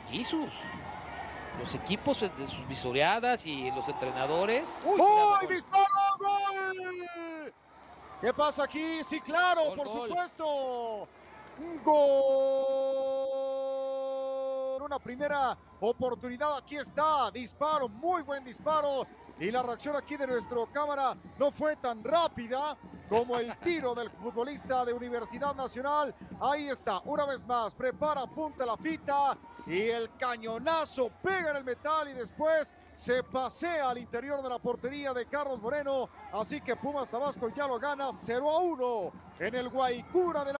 Jesús. Los equipos de sus visoreadas y los entrenadores. ¡Uy! Cuidado, ¡Uy, gol. disparo! ¡Gol! ¿Qué pasa aquí? Sí, claro, Gol, por gol. supuesto. Un gol. Una primera oportunidad. Aquí está. Disparo, muy buen disparo. Y la reacción aquí de nuestro cámara no fue tan rápida como el tiro del futbolista de Universidad Nacional. Ahí está, una vez más. Prepara, apunta la fita. Y el cañonazo pega en el metal y después se pasea al interior de la portería de Carlos Moreno. Así que Pumas Tabasco ya lo gana 0-1 en el Guaycura de